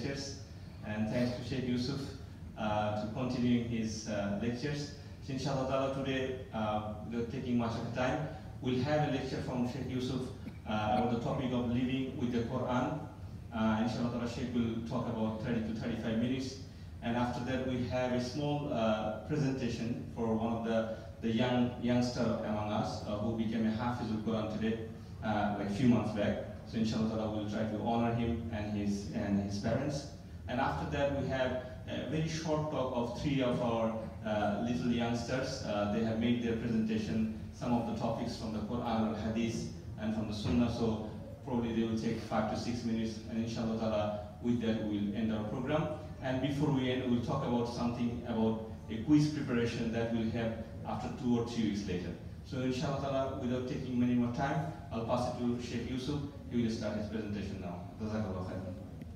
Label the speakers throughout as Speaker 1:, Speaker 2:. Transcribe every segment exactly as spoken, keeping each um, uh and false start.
Speaker 1: lectures, and thanks to Sheikh Yussuf uh, to continuing his uh, lectures. So inshallah ta'ala today, uh, without taking much of the time, we'll have a lecture from Sheikh Yussuf uh, about the topic of living with the Quran. Uh, inshallah ta'ala, Sheikh will talk about thirty to thirty-five minutes. And after that, we have a small uh, presentation for one of the, the young youngster among us uh, who became a Hafiz of Quran today, uh, like a few months back. So inshallah ta'ala, we'll try to honor him and his, and his parents. And after that, we have a very short talk of three of our uh, little youngsters. Uh, they have made their presentation, some of the topics from the Quran or Hadith and from the Sunnah. So probably they will take five to six minutes. And inshallah ta'ala, with that, we'll end our program. And before we end, we'll talk about something about a quiz preparation that we'll have after two or three weeks later. So inshallah ta'ala, without taking many more time, I'll pass it to Sheikh Yussuf. He will start his presentation now. Jazakallah khairan.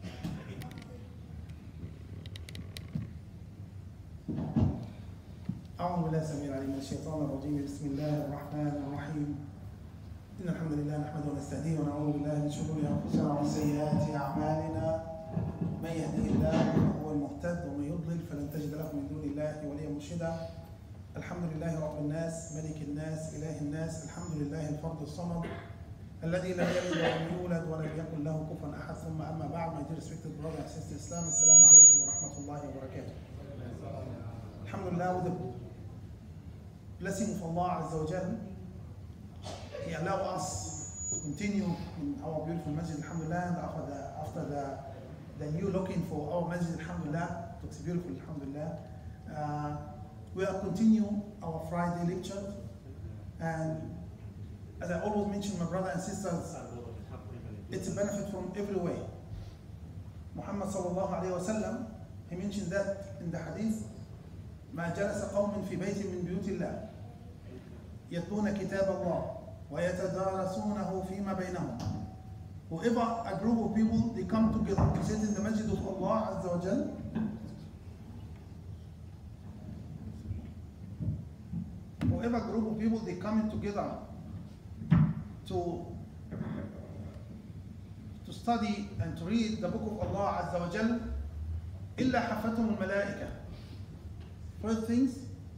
Speaker 2: أعوذ بالله السميع العليم من الشيطان الرجيم بسم الله الرحمن الرحيم إن الحمد لله نحمده ونستهديه ونعوذ بالله من شرور أنفسنا ومن سيئات أعمالنا من يهده الله فهو المهتد ومن يضلل فلن تجد له من دون الله وليا مرشدا الحمد لله رب الناس ملك الناس إله الناس الحمد لله الفرد الصمد الذي لم يلد ولم يولد ولم يكن له كفوا أحد ثم أما بعد my dear respected brother and sister Islam السلام عليكم ورحمة الله وبركاته. Alhamdulillah, with the blessing of Allah Azza wa Jal, He allowed us to continue in our beautiful masjid, Alhamdulillah, and after the, after the, the new looking for our masjid, Alhamdulillah, it looks beautiful, Alhamdulillah. Uh, we are continue our Friday lecture, and as I always mention, my brothers and sisters, it's a benefit from every way. Muhammad sallallahu alayhi wa sallam, he mentioned that in the hadith, ما جلس قوم في بيت من بيوت الله يتلون كتاب الله ويتدارسونه فيما بينهم. Whoever a group of people they come together to sit in the masjid of Allah Azza wa Jal, whoever group of people they come together to to study and to read the book of Allah Azza wa Jal إلا حفتهم الملائكة. First things,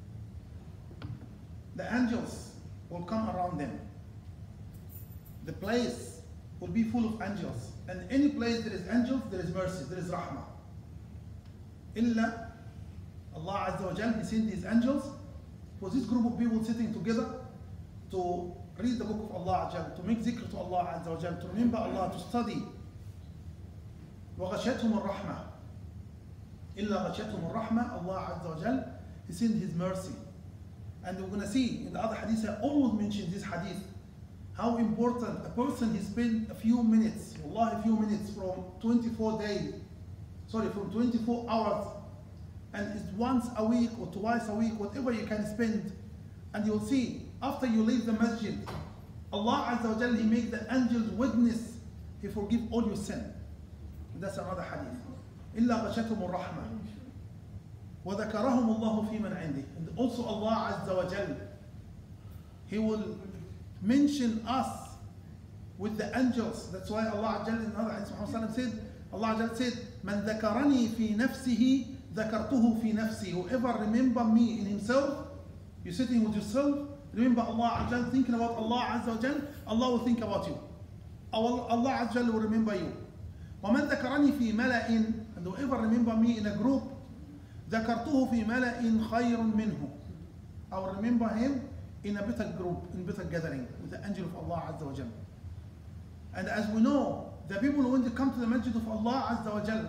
Speaker 2: the angels will come around them. The place will be full of angels. And any place there is angels, there is mercy, there is rahmah. Illa Allah Azza wa Jal, He sent these angels for this group of people sitting together to read the book of Allah Azza wa Jal, to make zikr to Allah Azza wa Jal, to remember Allah, to study. وَغَشَتْهُمُ الرَّحْمَةِ إِلَّا غَشَتْهُمُ الرَّحْمَةِ Allah Azza wa Jal, He sent His mercy. And we're going to see in the other hadith, I always mention this hadith, how important a person, he spent a few minutes, wallah, a few minutes from twenty-four days, sorry, from twenty-four hours, and it's once a week or twice a week, whatever you can spend, and you'll see, after you leave the masjid, Allah Azza wa Jal, He make the angels witness, He forgive all your sin. And that's another hadith. إِلَّا غَشَتْهُمُ الرَّحْمَةِ وَذَكَرَهُمُ اللَّهُ فِي مَنْ عِنْدِهِ. And also Allah Azza wa Jal, He will mention us with the angels. That's why Allah Azza wa Jal in another hadith Muhammad said, Allah Azza wa Jal said, مَنْ ذَكَرَنِي فِي نَفْسِهِ ذَكَرْتُهُ فِي نَفْسِهِ. Whoever remember me in himself, you're sitting with yourself, remember Allah Azza wa Jal, thinking about Allah Azza wa Jal, Allah will think about you. Allah Azza wa Jal will remember you. وَمَنْ ذَكَرَنِي فِي مَلَئٍ. And whoever remember me in a group, ذكرته في ملأ خير منه. I will remember him in a better group, in a better gathering with the angel of Allah Azza wa Jal. And as we know, the people when they come to the masjid of Allah Azza wa Jal,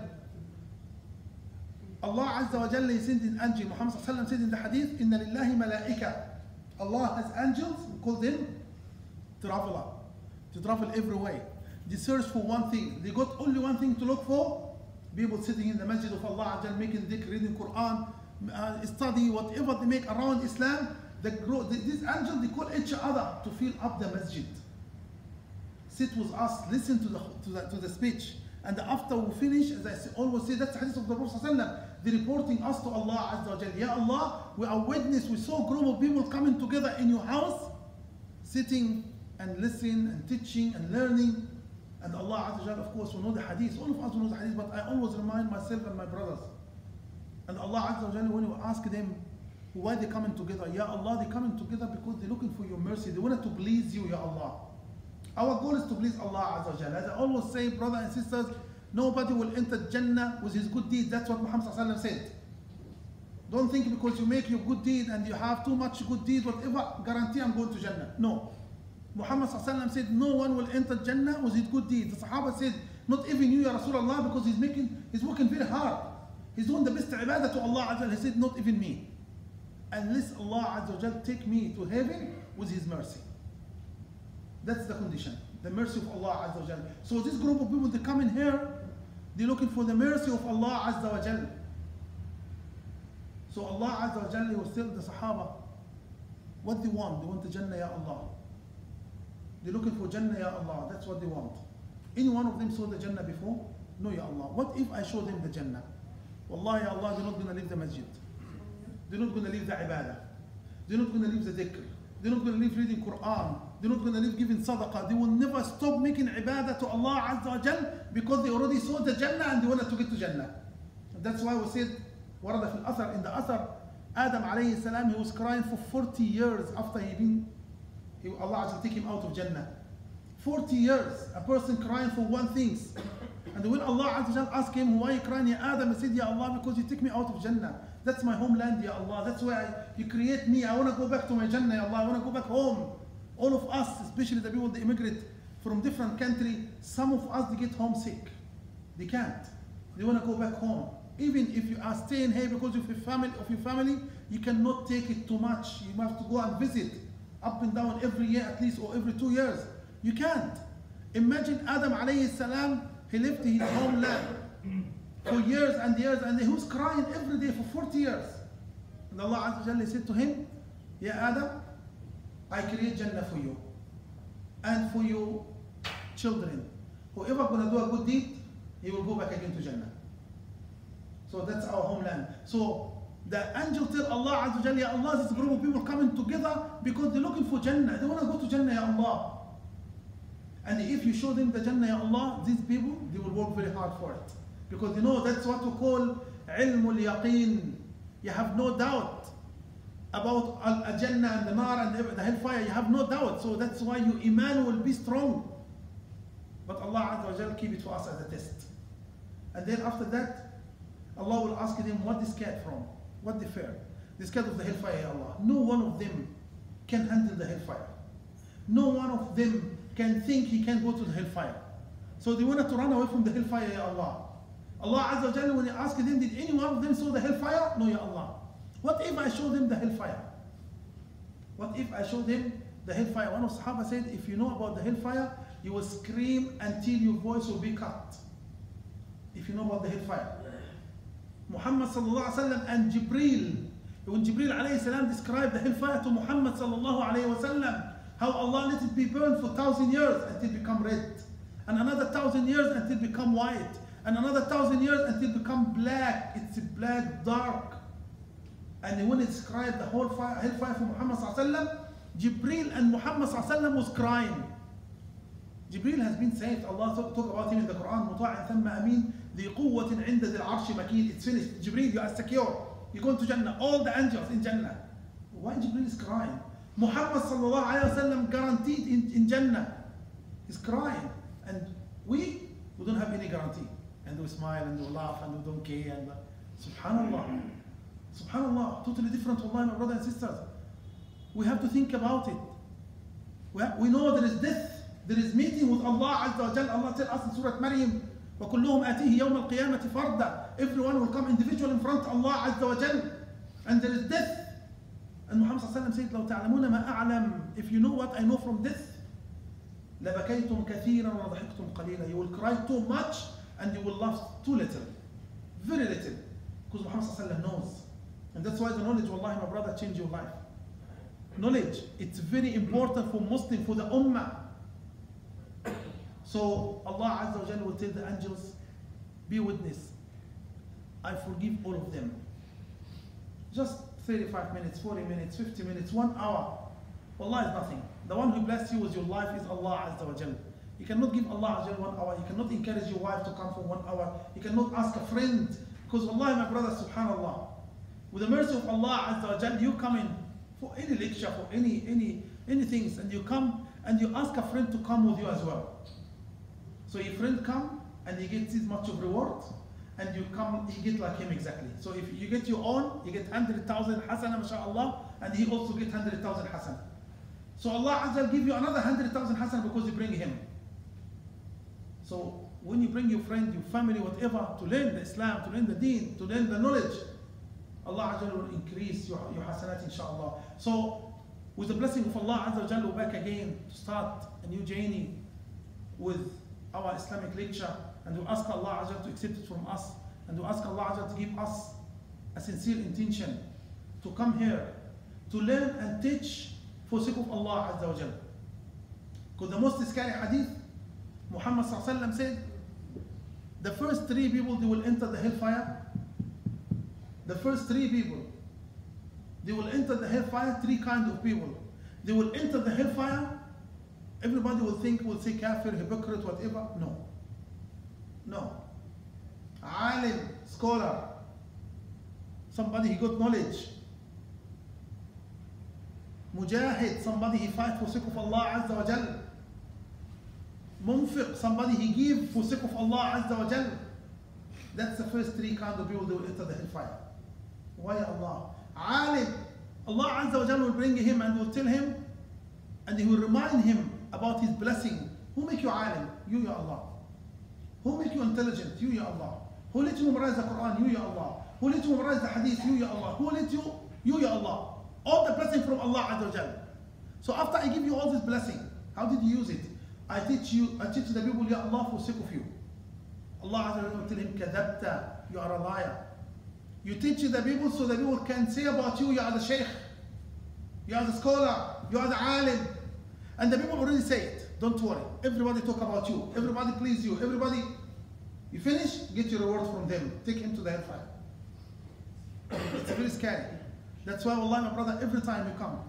Speaker 2: Allah Azza wa Jal He sent an angel. Muhammad sallallahu alaihi wasallam said in the hadith, إن لله ملائكة. Allah has angels, we call them traveler, to travel every way. They search for one thing. They got only one thing to look for. People sitting in the masjid of Allah Azza wa Jal, making dhikr, reading Quran, uh, study, whatever they make around Islam. The, the, these angels, they call each other to fill up the masjid. Sit with us, listen to the, to the, to the speech. And after we finish, as I say, always say, that's the hadith of the Prophet sallallahu alaihi wasallam, they're reporting us to Allah Azza wa Jal. Ya Allah, we are witness, we saw a group of people coming together in your house, sitting and listening and teaching and learning. And Allah Azza wa Jal, of course, we know the hadith. All of us know the hadith, but I always remind myself and my brothers. And Allah Azza wa Jal, when you ask them, why they coming together? Ya Allah, they coming together because they're looking for your mercy. They wanted to please you, Ya Allah. Our goal is to please Allah Azza wa Jal. As I always say, brothers and sisters, nobody will enter Jannah with his good deed. That's what Muhammad Sallallahu Alaihi Wasallam said. Don't think because you make your good deed and you have too much good deed, whatever, guarantee I'm going to Jannah. No. Muhammad Sallallahu Alaihi Wasallam said, no one will enter Jannah with his good deed. The Sahaba said, not even you, Ya Rasulullah, because he's making, he's working very hard. He's doing the best ibadah to Allah Azza wa Jal. He said, not even me. Unless Allah Azza wa Jal take me to heaven with his mercy. That's the condition. The mercy of Allah Azza wa Jal. So this group of people, they come in here, they're looking for the mercy of Allah Azza wa Jal. So Allah Azza wa Jal will tell the Sahaba what they want. They want the Jannah, Ya Allah. They're looking for Jannah, Ya Allah. That's what they want. Any one of them saw the Jannah before? No, Ya Allah. What if I show them the Jannah? Wallahi, Ya Allah, they're not going to leave the masjid. They're not going to leave the ibadah. They're not going to leave the dhikr. They're not going to leave reading Quran. They're not going to leave giving sadaqah. They will never stop making ibadah to Allah Azza wa Jal because they already saw the Jannah and they wanted to get to Jannah. And that's why we said, ورد في الأثر, in the Athar, Adam alayhi salam, he was crying for forty years after he been, he, Allah Azza wa take him out of Jannah. forty years, a person crying for one thing. And when Allah Azza wa Jal asked him, why are you crying, Ya Adam? He said, Ya Allah, because you take me out of Jannah. That's my homeland, Ya Allah. That's why I, you create me. I want to go back to my Jannah, Ya Allah. I want to go back home. All of us, especially the people that immigrate from different countries, some of us, they get homesick. They can't. They want to go back home. Even if you are staying here because of your family, of your family, you cannot take it too much. You have to go and visit up and down every year at least, or every two years. You can't. Imagine Adam alayhi salam, he left his homeland for years and years, and he was crying every day for forty years. And Allah Azza wa Jalla said to him, Ya Adam, I create Jannah for you and for your children. Whoever gonna do a good deed, he will go back again to Jannah. So that's our homeland. So the angel tell Allah Azza wa Jalla, Ya Allah, this group of people coming together because they're looking for Jannah. They want to go to Jannah, Ya Allah. And if you show them the Jannah, Ya Allah, these people, they will work very hard for it. Because you know, that's what we call ilmul yaqeen. You have no doubt about a Jannah and the Nar and the hellfire. You have no doubt. So that's why your iman will be strong. But Allah Azza wa Jal keep it for us as a test. And then after that, Allah will ask them, what they scared from? What they fear? They scared of the hellfire, Ya Allah. No one of them can handle the hellfire. No one of them can think he can go to the hellfire. So they wanted to run away from the hellfire, Ya Allah. Allah Azza wa Jalla, when He asked them, did any one of them saw the hellfire? No, Ya Allah. What if I show them the hellfire? What if I show them the hellfire? One of the Sahaba said, if you know about the hellfire, you will scream until your voice will be cut. If you know about the hellfire. Muhammad sallallahu alaihi wasallam and Jibreel, when Jibreel alayhi salam described the hellfire to Muhammad sallallahu alayhi wasallam, how Allah let it be burned for thousand years until it become red, and another thousand years until it become white, and another thousand years until it become black. It's black, dark. And when he described the whole fire, hellfire for Muhammad sallallahu alaihi wasallam, Jibreel and Muhammad sallallahu alaihi wasallam was crying. Jibreel has been saved. Allah talk, talk about him in the Quran. مطاع ثم أمين ذي قوة عند ذي العرش مكين. It's finished. Jibreel, you are secure. You're going to Jannah. All the angels in Jannah. Why Jibreel is crying? Muhammad sallallahu alaihi wasallam guaranteed in, in Jannah. He's crying, and we we don't have any guarantee. And we smile and we laugh and we don't care. And Subhanallah, Subhanallah, totally different. Wallahi, my brothers and sisters, we have to think about it. We, have, we know there is death. There is meeting with Allah Azza wa Jal. Allah tells us in Surah Maryam, وَكُلُّهُمْ آتِيهِ يَوْمَ الْقِيَامَةِ فَرْدًا. Everyone will come individual in front of Allah Azza wa Jal. And there is death. And Muhammad sallallahu alaihi wasallam said, لو تعلمون ما أعلم, if you know what I know from death, لبكيتم كثيرا وضحكتم قليلا. You will cry too much and you will laugh too little. Very little. Because Muhammad sallallahu alaihi wasallam knows. And that's why the knowledge, wallahi, my brother, change your life. Knowledge, it's very important for Muslim, for the Ummah. So Allah Azza wa Jalla will tell the angels, be witness, I forgive all of them. Just thirty-five minutes, forty minutes, fifty minutes, one hour. Allah is nothing. The one who blessed you with your life is Allah Azza wa Jalla. You cannot give Allah Azza wa Jal one hour. You cannot encourage your wife to come for one hour. You cannot ask a friend. Because wallahi, my brother, subhanallah, with the mercy of Allah Azza wa Jal, you come in for any lecture, for any, any, anything, and you come and you ask a friend to come with you as well. So your friend come and he gets this much of reward, and you come, he get like him exactly. So if you get your own, you get one hundred thousand hasana, mashallah, and he also get one hundred thousand hasana. So Allah Azza wa Jal give you another one hundred thousand hasana because you bring him. So when you bring your friend, your family, whatever, to learn the Islam, to learn the deen, to learn the knowledge, Allah Azza wa Jal will increase your, your hasanat, inshallah. So with the blessing of Allah Azza wa Jal, we're back again to start a new journey with our Islamic lecture, and we ask Allah Azza wa Jal to accept it from us, and we ask Allah Azza wa Jal to give us a sincere intention to come here to learn and teach for the sake of Allah Azza wa Jal. Because the most scary hadith, Muhammad sallallahu alaihi wasallam said, the first three people, they will enter the hellfire. The first three people, they will enter the hellfire. Three kinds of people. They will enter the hellfire. Everybody will think, will say kafir, hypocrite, whatever. No. No. Alim, scholar, somebody he got knowledge. Mujahid, somebody he fight for sake of Allah Azza wa Jal. Munfiq, somebody he give for sake of Allah Azza wa Jal. That's the first three kind of people that will enter the hellfire. Why Allah? Alim, Allah Azza wa Jal will bring him and will tell him, and he will remind him about his blessing. Who make you alim? You, Ya Allah. Who make you intelligent? You, Ya Allah. Who let you memorize the Quran? You, Ya Allah. Who let you memorize the hadith? You, Ya Allah. Who let you? You, Ya Allah. All the blessing from Allah Azza wa Jal. So after I give you all this blessing, how did you use it? I teach you, I teach the people, Ya Allah, for sake of you. Allah Azza wa Jal will tell him, Kadabta, you are a liar. You teach the people so the people can say about you, you are the sheikh, you are the scholar, you are the alim. And the people already say it. Don't worry. Everybody talk about you. Everybody please you. Everybody, you finish, get your reward from them. Take him to the hellfire. It's very scary. That's why, Allah, my brother, every time you come,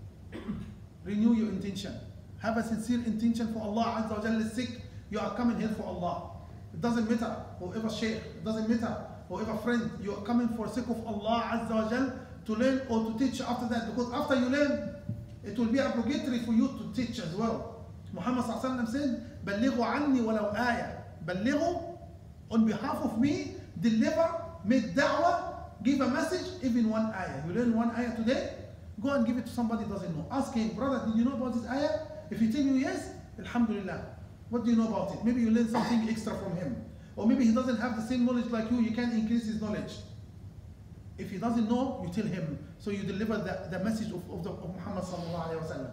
Speaker 2: renew your intention. Have a sincere intention for Allah Azza wa Jalla sake. You are coming here for Allah. It doesn't matter whoever sheikh, it doesn't matter whoever friend. You are coming for sake of Allah Azza wa Jalla to learn or to teach after that. Because after you learn, it will be obligatory for you to teach as well. Muhammad sallallahu alaihi wasallam said, "Ballighu anni walau ayah." Ballighu, on behalf of me, deliver, make da'wah, give a message, even one ayah. You learn one ayah today, go and give it to somebody who doesn't know. Ask him, brother, did you know about this ayah? If he tell you yes, alhamdulillah. What do you know about it? Maybe you learn something extra from him. Or maybe he doesn't have the same knowledge like you, you can increase his knowledge. If he doesn't know, you tell him. So you deliver the, the message of, of, the, of Muhammad sallallahu alayhi wa sallam.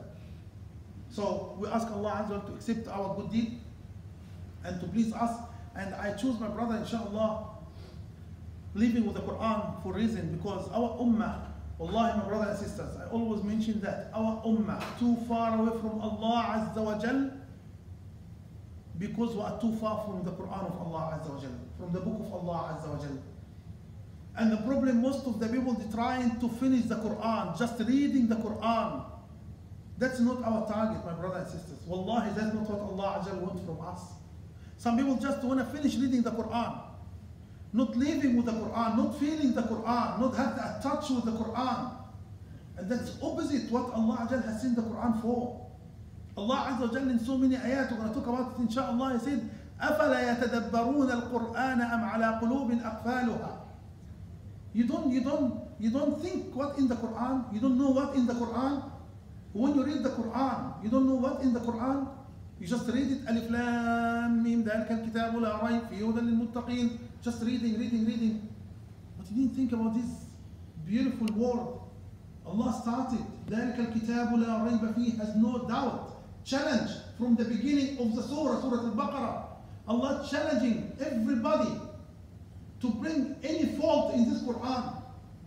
Speaker 2: So we ask Allah Azza wa Jalla to accept our good deed and to please us. And I choose my brother, inshallah, living with the Quran for a reason, because our ummah, wallahi, my brothers and sisters, I always mention that our ummah too far away from Allah Azza wa Jal, because we are too far from the Quran of Allah Azza wa Jal, from the book of Allah Azza wa Jal. And the problem, most of the people, they're trying to finish the Quran, just reading the Quran. That's not our target, my brothers and sisters. Wallahi, that's not what Allah Azza wa Jal wants from us. Some people just want to finish reading the Quran, not living with the Quran, not feeling the Quran, not have a touch with the Quran. And that's opposite what Allah Azza wa Jal has sent the Quran for. Allah Azza wa Jal in so many ayat, we're going to talk about it inshallah, He said, أَفَلَا يَتَدَبَّرُونَ الْقُرْآنَ أَمْ عَلَىٰ قُلُوبٍ أَقْفَالُهَا. You don't, you don't, you don't think what in the Quran, you don't know what in the Quran. When you read the Quran, you don't know what in the Quran. You just read it, Alif Lam Mim, ذَلِكَ الْكِتَابُ لَا رَيْبَ فِيهِ هُدًى لِلْمُتَّقِينَ. Just reading, reading, reading. But you didn't think about this beautiful word. Allah started, ذَلِكَ الْكِتَابُ لَا رَيْبَ فِيهِ, has no doubt. Challenge from the beginning of the surah, Surah Al-Baqarah. Allah challenging everybody to bring any fault in this Quran.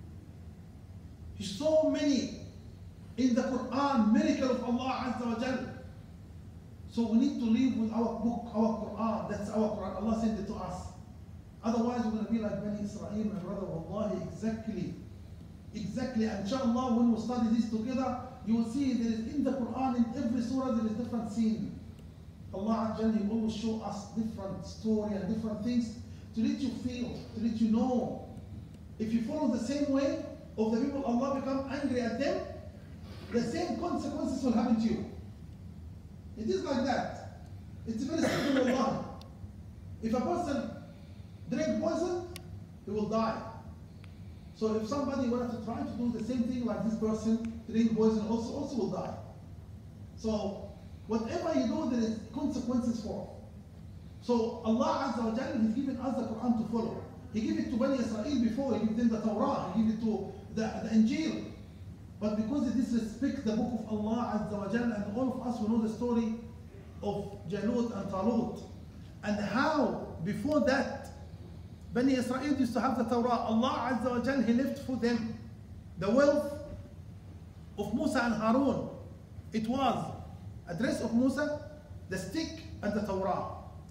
Speaker 2: There's so many in the Quran, miracle of Allah Azza wa Jal. So we need to live with our book, our Quran. That's our Quran. Allah sent it to us. Otherwise, we're going to be like Bani Israel, my brother. Wallahi, exactly. Exactly. And inshallah, when we study this together, you will see there is in the Quran, in every surah, there is different scene. Allah Azza wa Jalla, He always show us different story and different things to let you feel, to let you know. If you follow the same way of the people, Allah become angry at them, the same consequences will happen to you. It is like that. It's very simple, Allah. If a person drink poison, he will die. So if somebody wanted to try to do the same thing like this person, drink poison, also, also will die. So whatever you do, there is consequences for. So Allah Azza wa Jalla, He's given us the Quran to follow. He gave it to Bani Israel before, He gave them the Torah, He gave it to the, the Injil. But because they disrespect the book of Allah Azza wa Jalla, and all of us will know the story of Jalut and Talut, and how before that Bani Israel used to have the Torah. Allah Azza wa Jalla, He left for them the wealth of Musa and Harun. It was a dress of Musa, the stick, and the Torah.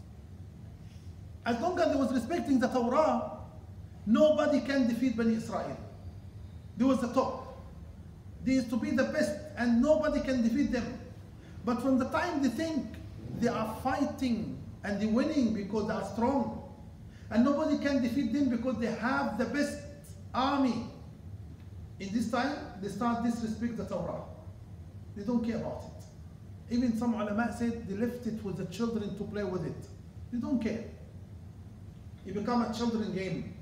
Speaker 2: As long as they was respecting the Torah, nobody can defeat Bani Israel. They was the top. They used to be the best, and nobody can defeat them. But from the time they think they are fighting and they're winning because they are strong, and nobody can defeat them because they have the best army, in this time they start disrespect the Torah. They don't care about it. Even some ulama said they left it with the children to play with it. They don't care. It become a children game.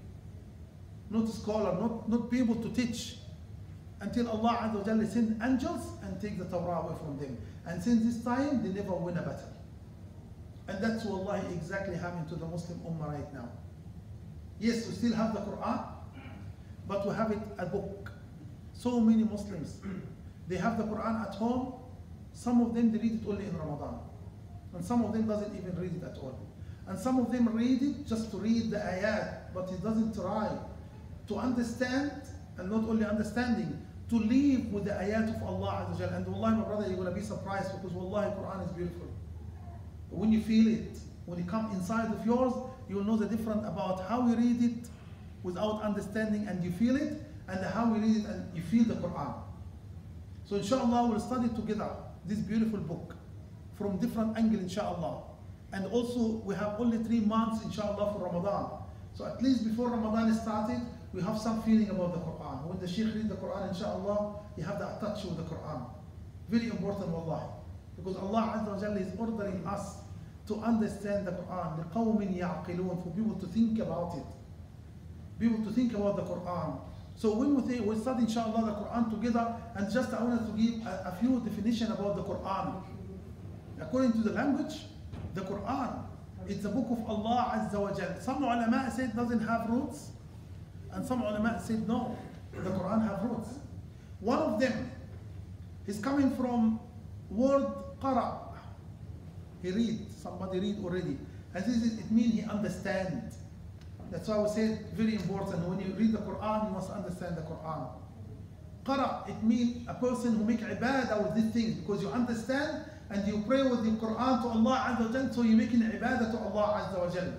Speaker 2: Not a scholar, not, not be able to teach. Until Allah Azza wa Jalla send angels and take the Torah away from them. And since this time, they never win a battle. And that's wallahi exactly happening to the Muslim Ummah right now. Yes, we still have the Quran, but we have it a book. So many Muslims, they have the Quran at home. Some of them, they read it only in Ramadan. And some of them doesn't even read it at all. And some of them read it just to read the ayat, but he doesn't try to understand, and not only understanding, to live with the ayat of Allah Azza wa Jalla. And wallahi, my brother, you're going to be surprised, because wallahi, Quran is beautiful. When you feel it, when it comes inside of yours, you'll know the difference about how we read it without understanding and you feel it, and how we read it and you feel the Quran. So inshallah, we'll study together this beautiful book from different angles, inshallah. And also, we have only three months, inshallah, for Ramadan. So at least before Ramadan started, we have some feeling about the Quran. When the Sheikh reads the Quran, inshallah, you have that touch with the Quran. Very important, wallahi. Because Allah Azza wa Jalla is ordering us to understand the Quran. لِقَوْمٍ يَعْقِلُونَ, for people to think about it. People to think about the Quran. So when we, think, we study, inshallah, the Quran together, and just I wanted to give a, a few definitions about the Quran. According to the language, the Quran, it's a book of Allah Azza wa Jalla. Some ulama said it doesn't have roots, and some ulama said no, the Quran have roots. One of them is coming from word qara. He read, somebody read already. And this is, it means he understands. That's why we said very important, when you read the Quran, you must understand the Quran. Qara, it means a person who make ibadah with these things, because you understand and you pray with the Quran to Allah Azza wa Jalla, so you're making ibadah to Allah Azza wa Jalla.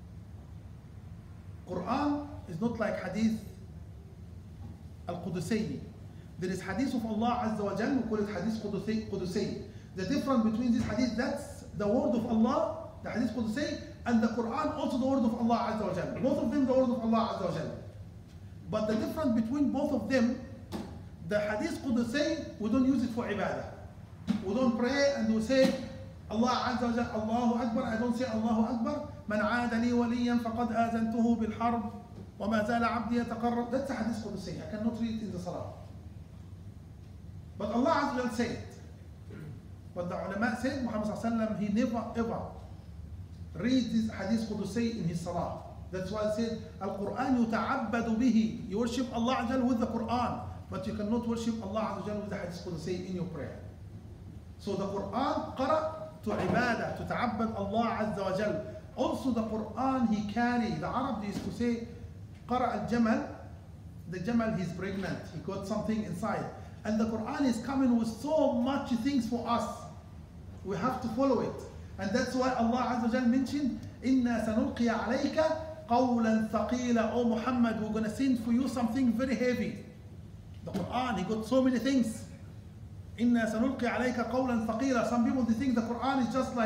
Speaker 2: Quran is not like hadith al-Qudusayyi. There is hadith of Allah Azza wa Jalla, we call it hadith Qudusayyi. The difference between this hadith, that's the word of Allah, the hadith Qudusayyi, and the Quran, also the word of Allah Azza wa Jalla. Both of them the word of Allah Azza wa Jalla. But the difference between both of them, the hadith Qudusayyi, we don't use it for ibadah. We don't pray and we say Allah Azza wa Jalla, Allahu Akbar. I don't say Allahu Akbar. Man aada li waliyan faqad azantuhu bil harb wa ma zala abdi yataqarrab. That's a hadith Qudusayyi. I cannot read it in the salah. But Allah Azza wa Jalla said it. But the ulama said Muhammad sallallahu alaihi wasallam, he never ever read this hadith Qudusayyi in his salah. That's why he said Al-Quran yuta'abbadu bihi. You worship Allah Azza wa Jalla with the Quran, but you cannot worship Allah Azza wa Jalla with the hadith Qudusayyi in your prayer. So the Quran, qara, to ibadah, to ta'abbad Allah Azza wa Jal. Also the Quran he carry, the Arab used to say, qara al-jamal, the jamal he's pregnant, he got something inside. And the Quran is coming with so much things for us. We have to follow it. And that's why Allah Azza wa Jal mentioned, إِنَّا سَنُلْقِيَ عَلَيْكَ قَوْلًا ثَقِيلًا. Oh Muhammad, we're going to send for you something very heavy. The Quran, he got so many things. إِنَّا سَنُلْقِي عَلَيْكَ قَوْلًا ثَقِيلًا. Some people, they think the Quran is just like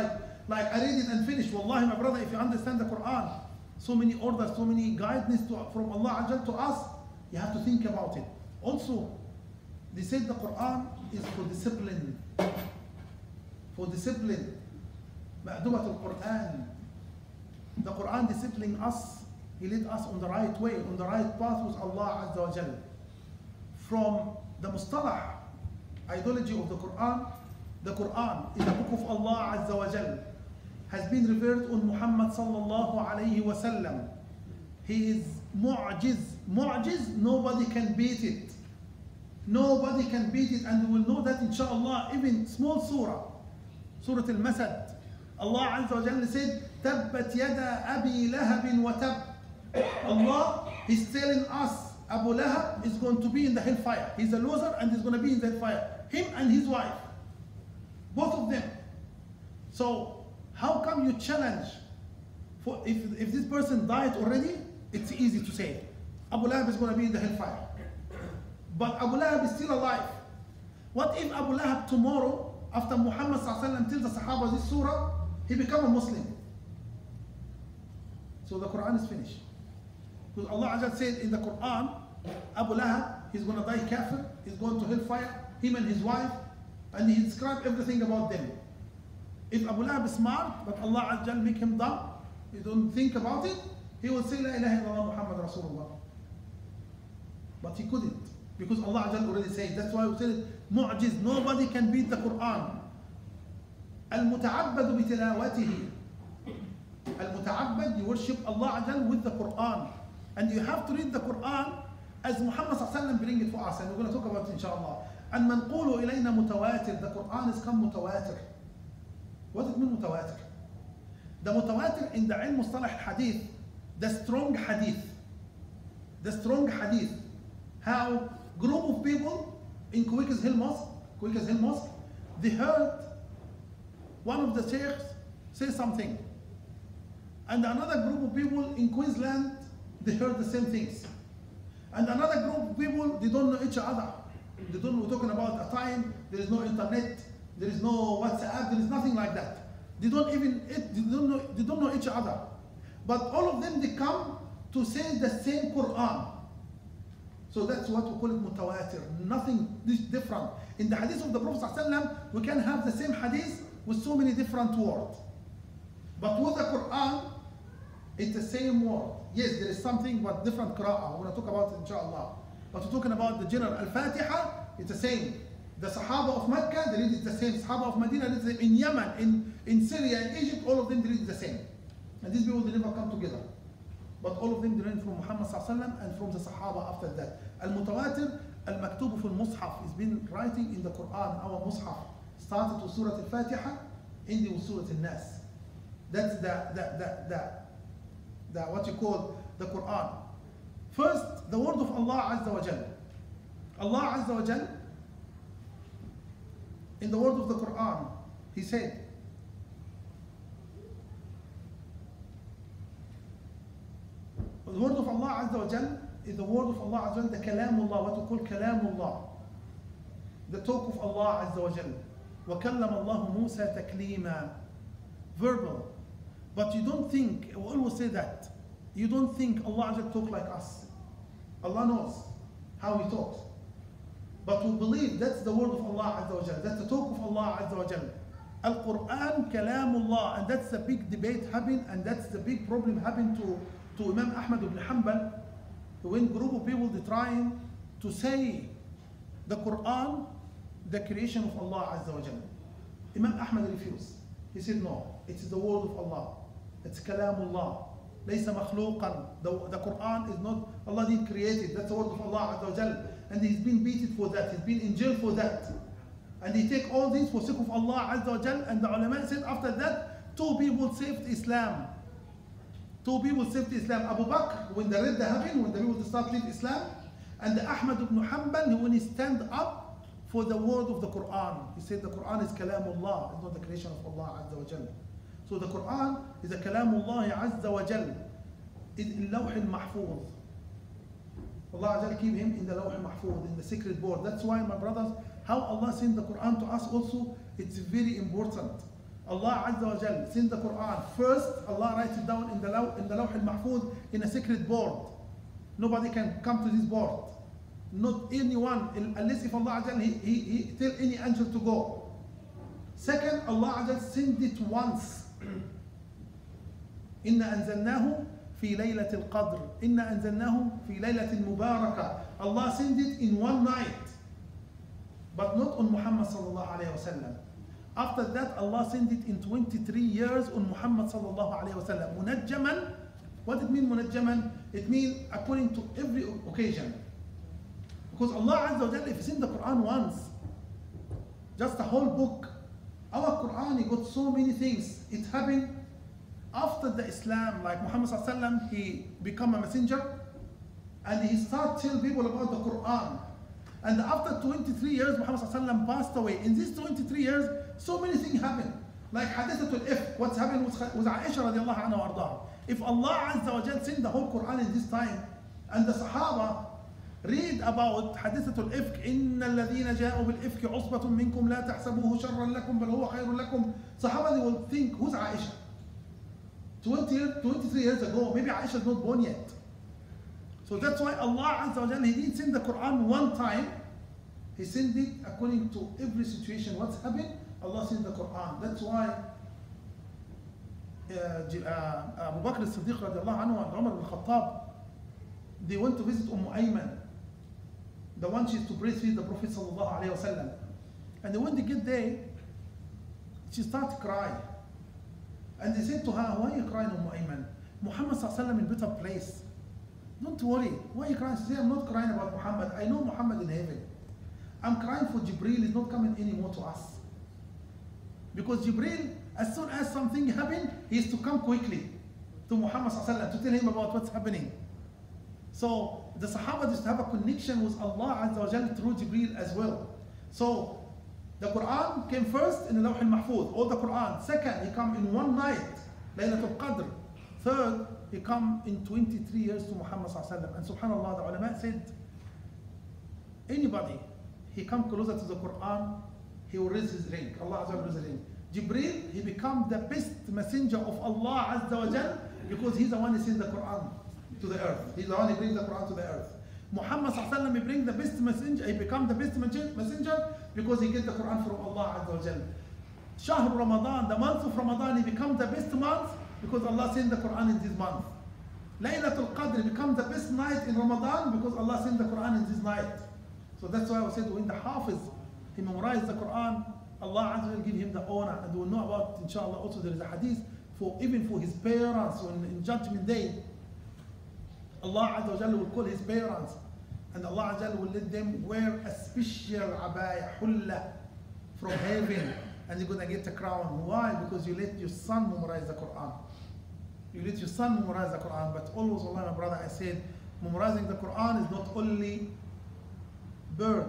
Speaker 2: like I read it and finish. Wallahi, my brother, if you understand the Quran, so many orders, so many guidance to, from Allah Azza to us, you have to think about it. Also, they said the Quran is for discipline. For discipline. مأدبة القرآن. The Quran disciplining us. He led us on the right way, on the right path with Allah Azza wa Jal. From the mustalah ideology of the Quran, the Quran is the book of Allah Azza wa Jal, has been revered on Muhammad sallallahu alayhi wa sallam. He is mu'jiz. Mu'jiz, nobody can beat it. Nobody can beat it, and we will know that inshallah. Even small surah, Surah Al-Masad, Allah Azza wa Jalla said, Tabbat yada abi lahabin wa tab. Allah is telling us Abu Lahab is going to be in the hellfire. He's a loser and he's going to be in the hellfire. Him and his wife. Both of them. So how come you challenge? For if, if this person died already, it's easy to say. Abu Lahab is going to be in the hellfire. But Abu Lahab is still alive. What if Abu Lahab tomorrow, after Muhammad sallallahu alaihi wasallam tells the Sahaba this surah, he become a Muslim? So the Quran is finished. Because Allah Azza said in the Quran, Abu Lahab, he's going to die kafir, he's going to hellfire, him and his wife, and he described everything about them. If Abu Lahab is smart, but Allah Azza make him dumb, he don't think about it, he will say, La ilaha illallah Muhammad Rasulullah. But he couldn't, because Allah Azza already said. That's why we said, Mu'jiz, nobody can beat the Quran. Al-muta'abbadu bi tilawatihi. Al-muta'abbad, you worship Allah Azza with the Quran. And you have to read the Quran as Muhammad sallallahu alaihi wasallam bring it for us, and we're going to talk about it inshallah. And man qulu ilayna mutawatir, the Quran is come mutawatir. What does it mean mutawatir? The mutawatir in the ilm mustalah hadith, the strong hadith, the strong hadith. How group of people in Kuwait's Hill Mosque, Kuwait's Hill Mosque, they heard one of the sheikhs say something, and another group of people in Queensland, they heard the same things. And another group of people, they don't know each other. They don't know, we're talking about a time, there is no internet, there is no WhatsApp, there is nothing like that. They don't even, they don't know, they don't know each other. But all of them, they come to say the same Quran. So that's what we call it mutawatir. Nothing different. In the hadith of the Prophet ﷺ, we can have the same hadith with so many different words. But with the Quran, it's the same word. Yes, there is something but different qira'ah. We're going to talk about it inshallah. But we're talking about the general Al-Fatiha, it's the same. The Sahaba of Mecca, they read it the same. Sahaba of Medina, they read it the same. In Yemen, in, in Syria, in Egypt, all of them they read it the same. And these people, they never come together. But all of them they learn from Muhammad sallallahu alaihi wasallam and from the Sahaba after that. Al-Mutawatir, Al-Maktubu fil Mus'haf, is been writing in the Quran, our Mus'haf. Started with Surah Al-Fatiha, ending with Surah Al-Nas. That's the, the, the, the, the, what you call the Quran. First, the word of Allah Azza wa Jal. Allah Azza wa Jal, in the word of the Quran, He said, the word of Allah Azza wa Jal is the word of Allah Azza wa Jal, the Kalamullah, what we call Kalamullah, the talk of Allah Azza wa Jal. وَكَلَّمَ اللَّهُ مُوسَى تَكْلِيمًا. Verbal. But you don't think, we always say that, you don't think Allah Azza talk like us. Allah knows how He talks. But we believe that's the word of Allah Azza wa Jal. That's the talk of Allah Azza wa Jal. Al-Quran, Kalamullah. And that's the big debate happened, and that's the big problem happened to, to Imam Ahmad ibn Hanbal. When group of people, they're trying to say the Quran, the creation of Allah Azza wa Jal. Imam Ahmad refused. He said, no, it is the word of Allah. It's Kalamullah. ليس مخلوقا. The, the Quran is not, Allah didn't create it. That's the word of Allah Azza wa Jal. And he's been beaten for that. He's been in jail for that. And he take all this for sake of Allah Azza wa Jal. And the ulama said after that, two people saved Islam. Two people saved Islam. Abu Bakr, when the Ridda happened, when the people start leave Islam, and the Ahmad ibn Hanbal, when he stand up for the word of the Quran. He said the Quran is Kalamullah. It's not the creation of Allah Azza wa Jal. So the Quran is a Kalamullah Azza wa Jal. It's in Lawh al-Mahfuz. Allah Azza keep him in the Lawh al-Mahfuz, in the secret board. That's why, my brothers, how Allah sent the Quran to us also, it's very important. Allah Azza wa Jal sent the Quran. First, Allah writes it down in the law in the Lawh al-Mahfuz in a secret board. Nobody can come to this board. Not anyone, unless if Allah Azza wa Jal, he, he, he tell any angel to go. Second, Allah Azza wa Jal sent it once. إنا أنزلناه في ليلة القدر إنا أنزلناه في ليلة مباركة. Allah sent it in one night, but not on Muhammad sallallahu alayhi wa sallam. After that, Allah sent it in twenty-three years on Muhammad sallallahu alayhi wa sallam. Munajjaman, what it mean munajjaman? It means according to every occasion. Because Allah Azza wa Jalla, if you send the Quran once, just a whole book, our Quran, it got so many things. It happened after the Islam, like Muhammad sallallahu alayhi wa sallam, he become a messenger, and he start tell people about the Quran. And after twenty-three years, Muhammad sallallahu alayhi wa sallam passed away. In these twenty-three years, so many things happened. Like Hadithatul Ifk, what's happened with, with Aisha radiallahu anha wa ardaha. If Allah Azza wa Jal sent the whole Quran in this time, and the Sahaba read about Hadithatul Ifk, إِنَّ الَّذِينَ جَاءُوا بِالْإِفْكِ عُصْبَةٌ مِّنْكُمْ لَا تَحْسَبُوهُ شَرًّا لَكُمْ بَلْ هُوَ خَيْرٌ لَكُمْ. Sahaba, they will think, who's Aisha? twenty, twenty-three years ago, maybe Aisha is not born yet. So that's why Allah Azza wa Jal, He didn't send the Quran one time. He sent it according to every situation. What's happened? Allah sent the Quran. That's why uh, uh, Abu Bakr as-Siddiq radiallahu anhu and Umar ibn Khattab, they went to visit Umm Ayman, the one she used to breastfeed the Prophet sallallahu alayhi wa sallam. And when they get there, she started crying. And they said to her, why are you crying, Umm Ayman? Muhammad sallallahu alayhi wa sallam in a better place. Don't worry. Why are you crying? She said, I'm not crying about Muhammad. I know Muhammad in heaven. I'm crying for Jibreel. He's not coming anymore to us. Because Jibreel, as soon as something happened, he is to come quickly to Muhammad sallallahu alayhi wa sallam to tell him about what's happening. So the Sahaba used to have a connection with Allah Azza wa Jalla through Jibreel as well. So the Quran came first in the Lawh al-Mahfuz, all the Quran. Second, he come in one night, Laylatul Qadr. Third, he come in twenty-three years to Muhammad sallallahu alayhi wa sallam. And subhanAllah, the ulama said, anybody, he come closer to the Quran, he will raise his rank. Allah Azza wa Jalla raise his rank. Jibreel, he become the best messenger of Allah Azza wa Jalla because he's the one who sends the Quran to the earth. He's the one who brings the Quran to the earth. Muhammad sallallahu alayhi wa sallam, he brings the best messenger, he become the best messenger because he gets the Quran from Allah Azza wa Jalla. Shahr Ramadan, the month of Ramadan, he becomes the best month because Allah sent the Quran in this month. Laylatul Qadr becomes the best night in Ramadan because Allah sent the Quran in this night. So that's why I said when the Hafiz, he memorized the Quran, Allah Azza wa Jalla give him the honor. And we'll know about, inshallah, also there is a hadith for even for his parents when in Judgment Day, Allah Azza wa Jalla will call his parents and Allah Azza wa Jalla will let them wear a special abaya, hulla from heaven, and you're going to get a crown. Why? Because you let your son memorize the Quran. You let your son memorize the Quran. But always, Allah, my brother, I said, memorizing the Quran is not only bird,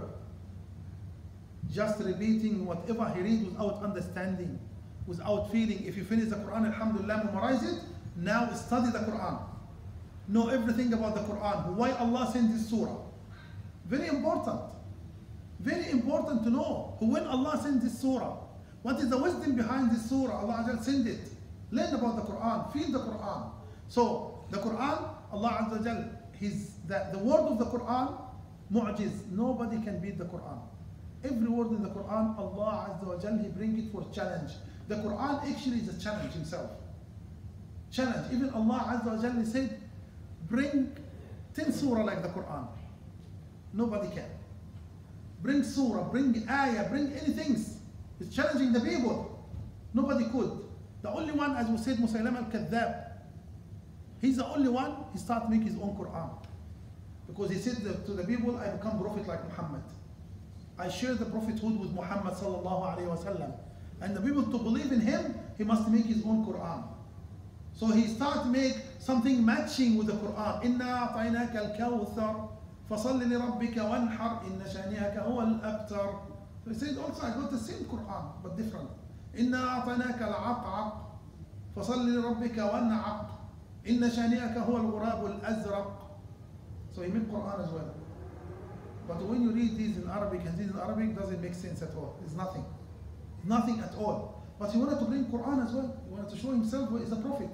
Speaker 2: just repeating whatever he reads without understanding, without feeling. If you finish the Quran, alhamdulillah, memorize it. Now study the Quran. Know everything about the Quran. Why Allah sent this surah. Very important. Very important to know. When Allah sent this surah, what is the wisdom behind this surah? Allah Azza send it. Learn about the Quran. Feel the Quran. So the Quran, Allah Azza Jal, his the, the word of the Quran, mu'jiz. Nobody can beat the Quran. Every word in the Quran, Allah Azza wa Jal, he bring it for challenge. The Quran actually is a challenge himself. Challenge. Even Allah Azza wa Jal said, bring ten surah like the Quran. Nobody can. Bring surah, bring ayah, bring anything. It's challenging the people. Nobody could. The only one, as we said, Musaylam al-Kadhab, he's the only one, he started making his own Quran. Because he said to the people, I become prophet like Muhammad. I share the prophethood with Muhammad sallallahu alayhi wa sallam. And the people to believe in him, he must make his own Quran. So he started make something matching with the Quran. Inna a'tainaka al-kawthar, fasalli li rabbika wanhar, inna shani'aka huwa al-abtar. So he said also, I got the same Quran, but different. Inna a'tainaka al-aq'aq, fasalli li rabbika wan'aq, inna shani'aka huwa al-ghurab al-azraq. So he made Quran as well. But when you read these in Arabic and these in Arabic, doesn't make sense at all. It's nothing. Nothing at all. But he wanted to bring Quran as well. He wanted to show himself as a prophet.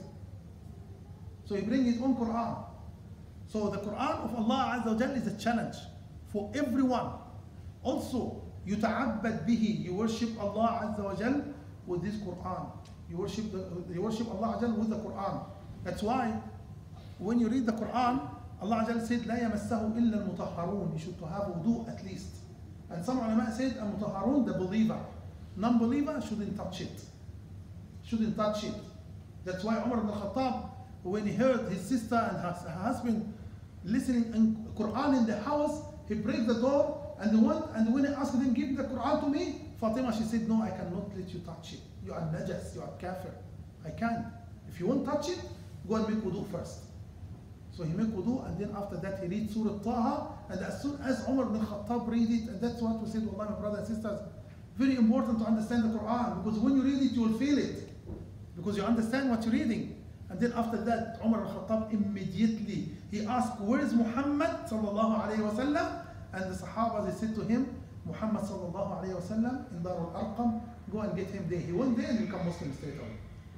Speaker 2: So he bring his own Quran. So the Quran of Allah Azza wa Jal is a challenge for everyone. Also, يتعبد به, you worship Allah Azza wa Jal with this Quran. You worship, the, you worship Allah Azza wa Jal with the Quran. That's why when you read the Quran, Allah Azza wa Jal said, لا يمسه إلا المطهرون. You should have wudu at least. And some ulama said, المطهرون, the believer. Non-believer shouldn't touch it. Shouldn't touch it. That's why Umar ibn Khattab, when he heard his sister and her, her husband listening in Quran in the house, he breaks the door and, the one, and when he asked him, give the Quran to me, Fatima, she said, no, I cannot let you touch it. You are najas, you are kafir. I can't. If you won't touch it, go and make wudu first. So he make wudu, and then after that he reads Surah Taha, and as soon as Umar ibn Khattab read it, and that's what we said, Allah, my brothers and sisters, very important to understand the Quran, because when you read it, you will feel it, because you understand what you're reading. And then after that, Umar ibn Khattab immediately, he asked, where is Muhammad sallallahu alayhi wa sallam? And the Sahaba, they said to him, Muhammad sallallahu alayhi wa sallam in Darul Arqam, go and get him there. He went there and become Muslim straight away.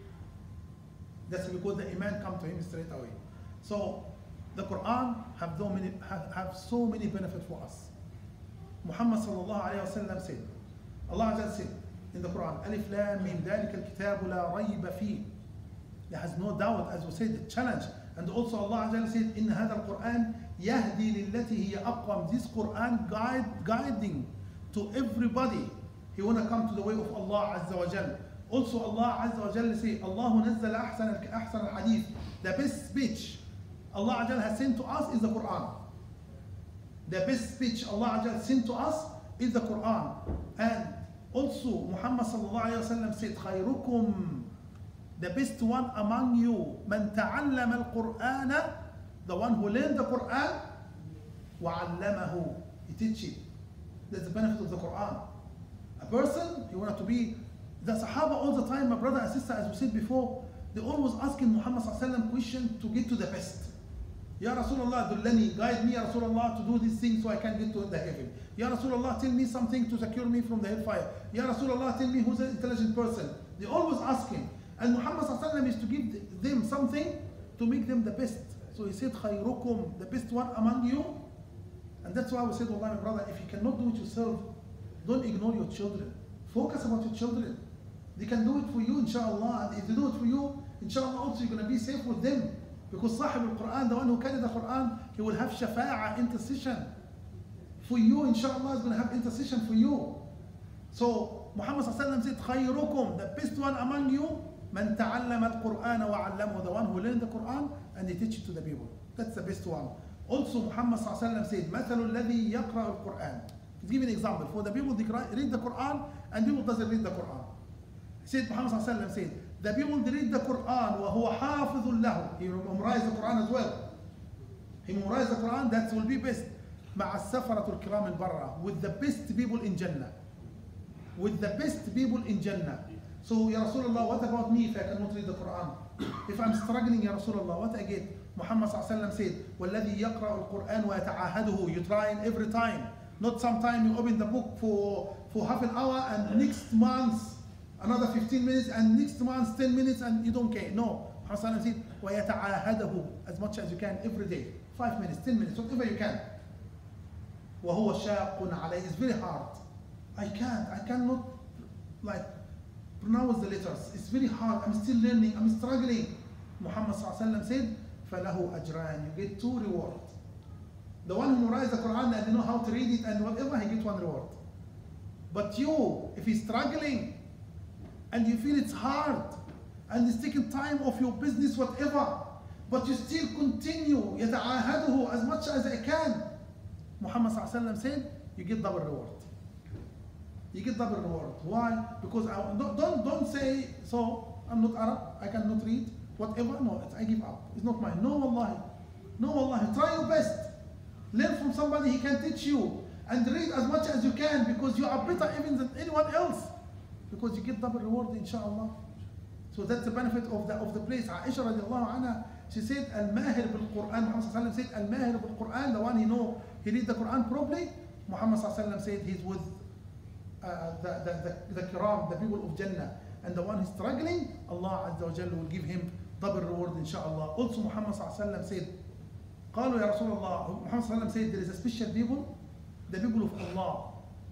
Speaker 2: That's because the Iman come to him straight away. So the Quran have so many, have, have so many benefits for us. Muhammad sallallahu alayhi wa sallam said, Allah Azza said in the Quran, Alif Lam Mim ذلك الكتاب لا ريب فيه. There has no doubt, as we said, the challenge. And also Allah Azza said, in هذا القرآن يهدي للتي هي أقوم. This Quran guide, guiding to everybody. He want to come to the way of Allah Azza wa Jal. Also Allah Azza wa Jal say, Allah نزل أحسن أحسن الحديث. The best speech Allah Azza has sent to us is the Quran. The best speech Allah Azza sent to us is the Quran. And also Muhammad sallallahu alayhi wa sallam said, خيركم, the best one among you, من تعلم القرآن, the one who learned the Quran, وعلمه, he teach it. That's the benefit of the Quran. A person, he wanted to be, the Sahaba all the time, my brother and sister, as we said before, they always asking Muhammad sallallahu alayhi wa sallam question to get to the best. Ya Rasulullah, dullani, guide me, Ya Rasulullah, to do these things so I can get to the heaven. Ya Rasulullah, tell me something to secure me from the hellfire. Ya Rasulullah, tell me who's an intelligent person. They always ask him. And Muhammad sallallahu alayhi wa sallam is to give them something to make them the best. So he said, خيركم, the best one among you. And that's why we said, Allah, my brother, if you cannot do it yourself, don't ignore your children. Focus about your children. They can do it for you, inshallah. And if they do it for you, inshallah, also you're going to be safe with them. Because Sahib al-Quran, the one who carried the Quran, he will have shafa'a, intercession. For you, inshallah, is going to have intercession for you. So Muhammad sallallahu alayhi wa sallam said, خيركم, the best one among you, من تعلم القرآن وعلمه, the one who learned the Quran and they teach it to the people. That's the best one. Also Muhammad sallallahu alayhi wa sallam said, مثل الذي يقرأ القرآن. He's giving an example. For the people, they read the Quran and people doesn't read the Quran. He said, Muhammad sallallahu alayhi wa sallam said, the people they read the Quran وهو حافظ له. He memorized the Quran as well. He memorized the Quran, that will be best. مع السفرة الكرام البررة, with the best people in Jannah. With the best people in Jannah. So, Ya Rasulullah, what about me if I cannot read the Quran? If I'm struggling, Ya Rasulullah, what I get? Muhammad sallallahu alayhi wa sallam said, وَالَّذِي يَقْرَأُ الْقُرْآنَ وَيَتَعَاهَدُهُ. You try every time. Not sometime you open the book for, for half an hour and next month another fifteen minutes and next month ten minutes and you don't care. No. Muhammad said, وَيَتَعَاهَدَهُ, as much as you can every day. five minutes, ten minutes, whatever you can. وَهُوَ شَاقٌ عَلَيْهِ. It's very hard. I can't. I cannot like pronounce the letters. It's very hard. I'm still learning. I'm struggling. Muhammad sallallahu alayhi wa sallam said, فَلَهُ أَجْرَانِ. You get two rewards. The one who memorizes the Quran and you know how to read it and whatever, he gets one reward. But you, if he's struggling and you feel it's hard and it's taking time of your business, whatever, but you still continue, يَتَعَاهَدُهُ, as much as I can, Muhammad sallallahu alayhi wa sallam said, you get double reward. You get double reward. Why? Because I, don't, don't don't say, so I'm not Arab, I cannot read, whatever. No, I give up. It's not mine. No, wallahi. No, wallahi. Try your best. Learn from somebody, he can teach you. And read as much as you can, because you are better even than anyone else. Because you get double reward, inshallah. So that's the benefit of the of the place. Aisha radiallahu anha, she said, Al-Mahir bil-Quran, Muhammad sallallahu alayhi wa sallam said, Al-Mahir bil-Quran, the one he know, he read the Quran properly. Muhammad sallallahu alayhi wa sallam said, he's with Uh, the, the, the, the kiram, the people of Jannah. and the one who's struggling, Allah Azza wa Jalla will give him double reward inshallah. Also Muhammad Sallallahu Alaihi Wasallam said, قالوا يا رسول الله, Muhammad Sallallahu Alaihi Wasallam said there is a special people, the people of Allah.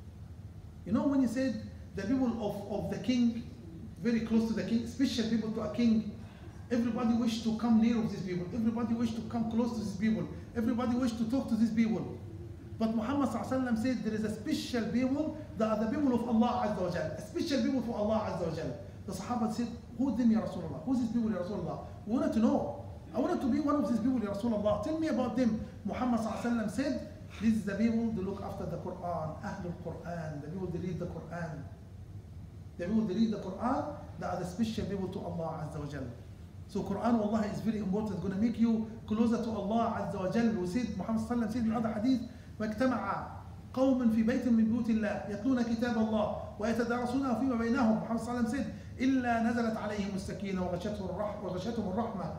Speaker 2: You know when you said the people of, of the king, very close to the king, special people to a king, everybody wish to come near of these people, everybody wish to come close to these people, everybody wish to talk to these people. But Muhammad Sallallahu Alaihi Wasallam said there is a special people, that are the people of Allah Azza wa Jal, a special people for Allah Azza wa Jal. The Sahaba said, who them Ya Rasulullah? Who's these people Ya Rasulullah? We wanted to know. I wanted to be one of these people Ya Rasulullah. Tell me about them. Muhammad Sallallahu Alaihi Wasallam said, this is the people that look after the Quran, Ahlul Quran, the people that read the Quran. The people that read the Quran, they are the special people to Allah Azza wa Jal. So Quran Wallah is very important. It's going to make you closer to Allah Azza wa Jal. We said, Muhammad Sallallahu Alaihi Wasallam said in other hadith, واجتمع قوم في بيت من بيوت الله يتلون كتاب الله ويتدارسونه فيما بينهم. Muhammad Sallallahu Alaihi Wasallam said, إلا نزلت عليهم السكينة وغشتهم الرحمة وغشتهم الرحمة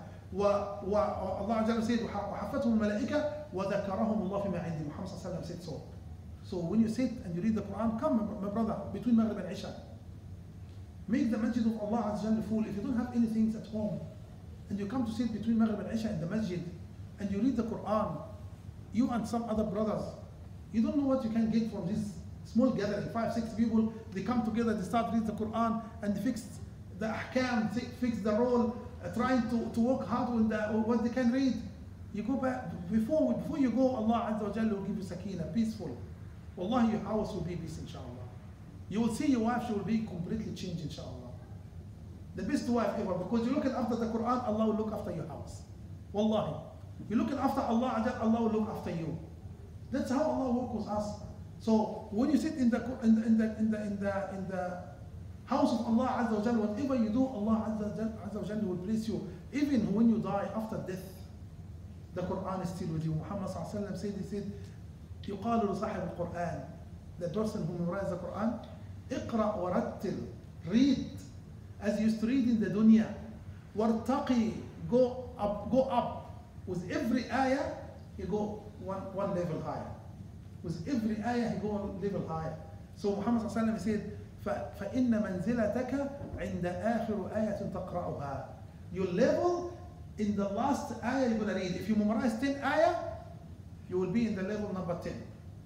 Speaker 2: والله Azza wa Jal said وحفتهم الملائكة وذكرهم الله فيما عندي. Muhammad Sallallahu Alaihi Wasallam said so. So when you sit and you read the Quran, come my brother, between Maghrib and Isha. Make the masjid of Allah Azza wa Jal full. If you don't have anything at home and you come to sit between Maghrib and Isha in the masjid and you read the Quran, you and some other brothers, you don't know what you can get from this small gathering, five, six people, they come together, they start reading the Quran and they fix the ahkam, fix the role, uh, trying to, to work hard with the, what they can read. You go back, before, before you go, Allah Azza wa Jalla will give you sakina, peaceful. Wallahi, your house will be peace, inshallah. You will see your wife, she will be completely changed, inshallah. The best wife ever, because you look at after the Quran, Allah will look after your house. Wallahi. You look after Allah, Allah will look after you. That's how Allah works with us. So when you sit in the in the in the in the in the, in the house of Allah Azza wa Jalla, whatever you do, Allah Azza wa Jalla will bless you. Even when you die after death, the Quran is still with you. Muhammad Sallallahu Alaihi Wasallam said, he said, يقال لصاحب القرآن, the person who memorizes the Quran, اقرأ ورتل, read as you used to read in the dunya. وارتقي, go up, go up. With every ayah, you go one, one level higher. With every ayah, you go one level higher. So Muhammad Sallallahu Alaihi Wasallam said, فَإِنَّ مَنْزِلَتَكَ عِنْدَ آخِرُ آيَةٍ تَقْرَأُهَا. Your level in the last ayah you're going to read. If you memorize ten ayah, you will be in the level number ten.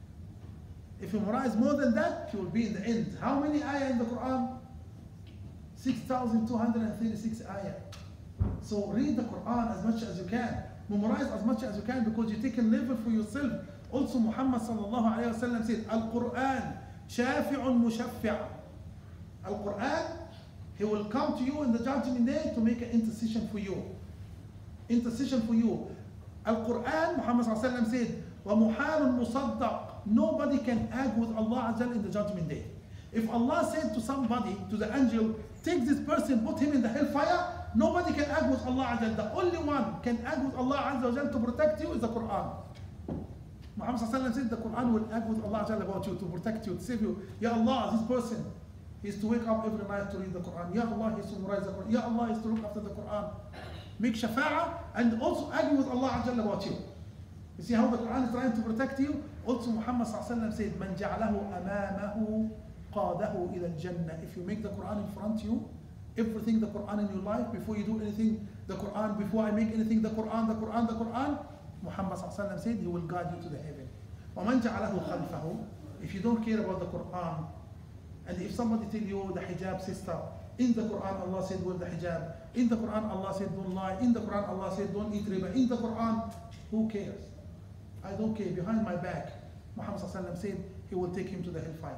Speaker 2: If you memorize more than that, you will be in the end. How many ayah in the Quran? six thousand two hundred thirty-six ayah. So read the Quran as much as you can. Memorize as much as you can, because you take a level for yourself. Also Muhammad Sallallahu Alaihi Wasallam said, Al-Quran shafi'un mushaffi'. Al-Quran, he will come to you in the judgment day to make an intercession for you. Intercession for you. Al-Quran, Muhammad Sallallahu Alaihi Wasallam said, وَمُحَالٌ مُصَدَّقٌ. Nobody can argue with Allah Azza in the judgment day. If Allah said to somebody, to the angel, take this person, put him in the hellfire, nobody can argue with Allah Azza. The only one can argue with Allah Azza to protect you is the Quran. Muhammad Sallallahu Alaihi Wasallam said the Quran will argue with Allah Azza about you, to protect you, to save you. Ya Allah, this person is to wake up every night to read the Quran. Ya Allah, he is to memorize the Quran. Ya Allah, he is to look after the Quran. Make shafa'ah and also argue with Allah Azza about you. You see how the Quran is trying to protect you? Also Muhammad Sallallahu Alaihi Wasallam said, Man ja'alahu amamahu qadahu ila al-jannah. If you make the Quran in front of you, everything the Quran in your life, before you do anything, the Quran, before I make anything, the Quran, the Quran, the Quran, Muhammad Sallallahu Alaihi Wasallam said, he will guide you to the heaven. وَمَنْ جَعَلَهُ خَلْفَهُ. If you don't care about the Quran, and if somebody tell you the hijab sister, in the Quran Allah said wear the hijab, in the Quran Allah said don't lie, in the Quran Allah said don't eat riba, in the Quran, who cares? I don't care. Behind my back, Muhammad Sallallahu Alaihi Wasallam said he will take him to the hellfire.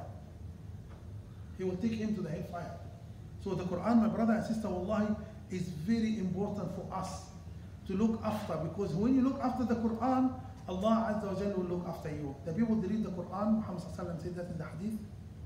Speaker 2: He will take him to the hellfire. So the Quran, my brother and sister, wallahi, is very important for us to look after, because when you look after the Quran, Allah Azza wa Jalla will look after you. The people that read the Quran, Muhammad Sallallahu Alaihi Wasallam said that in the hadith,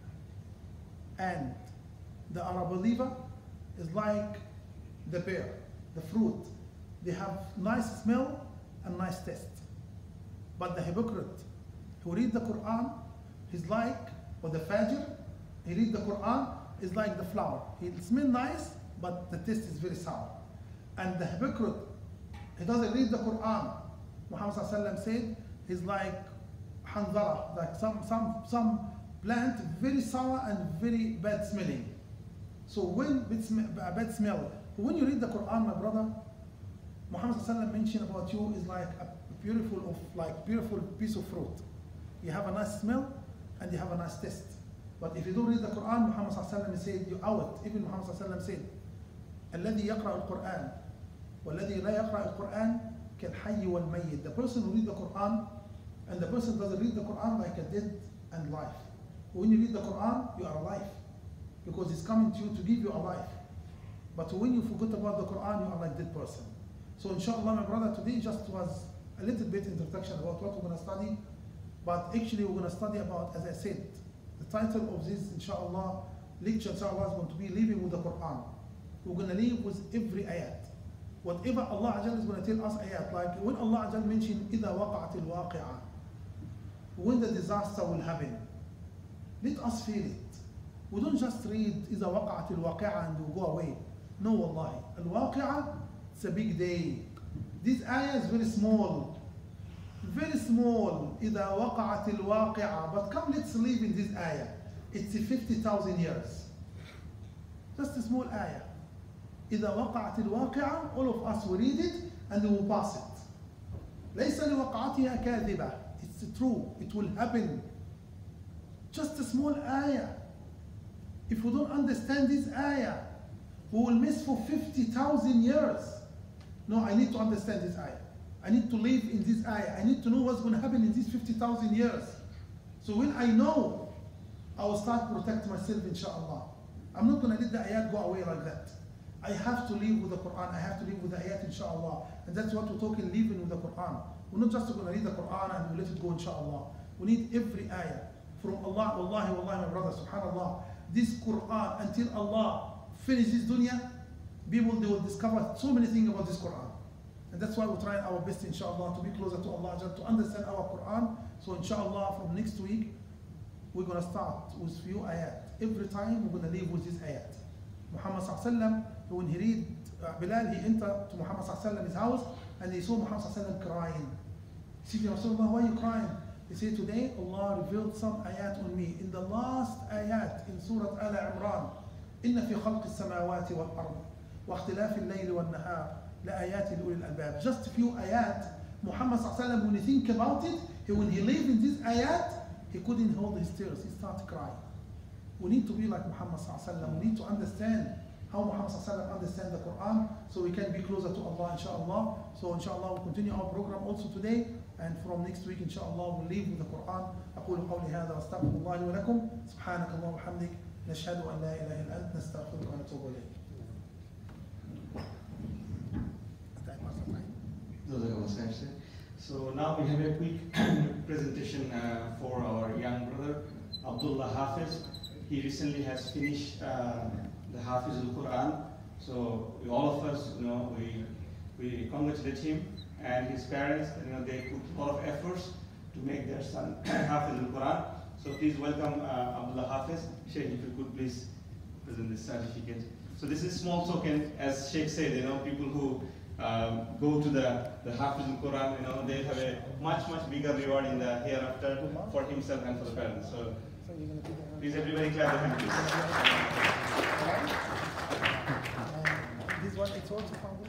Speaker 2: and the Arab believer is like the pear, the fruit. They have nice smell and nice taste. But the hypocrite who read the Quran, he's like, or the fajr, he read the Quran, is like the flower. He smells nice, but the taste is very sour. And the hypocrite, he doesn't read the Quran. Muhammad Sallallahu Alaihi Wasallam said, he's like hanzara, like some, some, some plant, very sour and very bad smelling. So when bad smell, bad smell, when you read the Quran, my brother, Muhammad sallallahu alaihi wasallam mentioned about you is like a beautiful of like beautiful piece of fruit. You have a nice smell and you have a nice taste. But if you don't read the Quran, Muhammad sallallahu alaihi wasallam said you out. Even Muhammad sallallahu alaihi wasallam said, الذي يقرأ القرآن والذي لا يقرأ القرآن كالحي والميت. The person who read the Quran and the person doesn't read the Quran like a dead and life. When you read the Quran, you are alive because it's coming to you to give you a life. But when you forget about the Quran, you are like a dead person. So inshallah, my brother, today just was a little bit introduction about what we're going to study. But actually we're going to study about, as I said, the title of this, inshallah, lecture, inshallah, is going to be living with the Quran. We're going to live with every ayat. Whatever Allah Ajal is going to tell us ayat, like when Allah Ajal mentioned, إِذَا وَقَعَتِ الْوَاقِعَةِ, when the disaster will happen, let us feel it. We don't just read إِذَا وَقَعَتِ الْوَاقِعَةِ and we go away. No, wallahi. Al-Waqi'ah, it's a big day. This ayah is very small. Very small. إِذَا وَقَعَتِ الْوَاقِعَةِ. But come, let's live in this ayah. It's fifty thousand years. Just a small ayah. إِذَا وَقَعَتِ الْوَاقِعَةِ. All of us will read it and we will pass it. لَيْسَ لِوَقَعَتِهَا كَاذِبَةٌ. It's true. It will happen. Just a small ayah. If we don't understand this ayah, we will miss for fifty thousand years. No, I need to understand this ayah. I need to live in this ayah. I need to know what's going to happen in these fifty thousand years. So when I know, I will start to protect myself, inshallah. I'm not going to let the ayat go away like that. I have to live with the Quran. I have to live with the ayat, inshallah. And that's what we're talking, living with the Quran. We're not just going to read the Quran and we let it go, inshallah. We need every ayah from Allah. Wallahi, wallahi, my brother, subhanallah. This Quran, until Allah finishes this dunya, people, they will discover so many things about this Quran. And that's why we're trying our best, inshallah, to be closer to Allah, to understand our Quran. So inshallah, from next week, we're going to start with few ayat. Every time we're going to live with this ayat. Muhammad sallallahu alaihi wasallam, when he read, uh, Bilal, he entered to Muhammad sallallahu alaihi wasallam's house and he saw Muhammad sallallahu alaihi wasallam crying. He said, Rasulullah, why are you crying? He said, today Allah revealed some ayat on me. In the last ayat in Surah Al-Imran, إِنَّ فِي خَلْقِ السَّمَاوَاتِ وَالْأَرْضِ وَاخْتِلَافِ اللَّيْلِ وَالنَّهَارِ لَآيَاتٍ لِأُولِي الْأَلْبَابِ. Just a few ayat. Muhammad sallallahu alaihi wasallam, when he think about it, he, when he lived in this ayat, he couldn't hold his tears. He started crying. We need to be like Muhammad sallallahu alaihi wasallam. We need to understand how Muhammad sallallahu alaihi wasallam understand the Quran, so we can be closer to Allah, inshallah. So inshallah, we'll continue our program also today, and from next week, inshallah, we'll leave with the Quran. أقول قولي هذا وأستغفر الله لي ولكم. سبحانك اللهم وبحمدك. نشهد أن لا إله إلا أنت. نستغفرك ونتوب إليك.
Speaker 1: So now we have a quick presentation uh, for our young brother, Abdullah Hafiz. He recently has finished uh, the Hafiz al-Quran. So we, all of us, you know, we, we congratulate him and his parents. You know, they put a lot of efforts to make their son Hafiz al-Quran. So please welcome uh, Abdullah Hafiz. Sheikh, if you could please present this certificate. So this is small token, as Sheikh said, you know, people who um, go to the, the Hafiz al-Quran, you know, they have a much, much bigger reward in the hereafter for himself and for the parents. So please everybody clap their hands.
Speaker 2: This one, it's also found.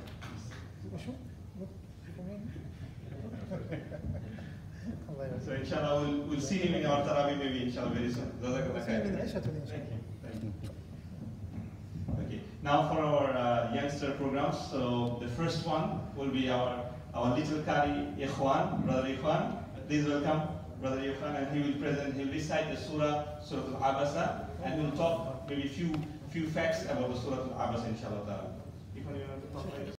Speaker 1: So inshallah, we'll, we'll see him in our Taraweeh maybe inshallah very soon. Thank you. Thank you. Okay. Now for our uh, youngster programs. So the first one will be our our little Qari Ikhwan, brother Ikhwan. Please welcome brother Ikhwan, and he will present. He will recite the surah, Surah Al-Abasa, and he will talk maybe few few facts about the Surah Al-Abasa, inshallah. Ikhwan, you want to talk?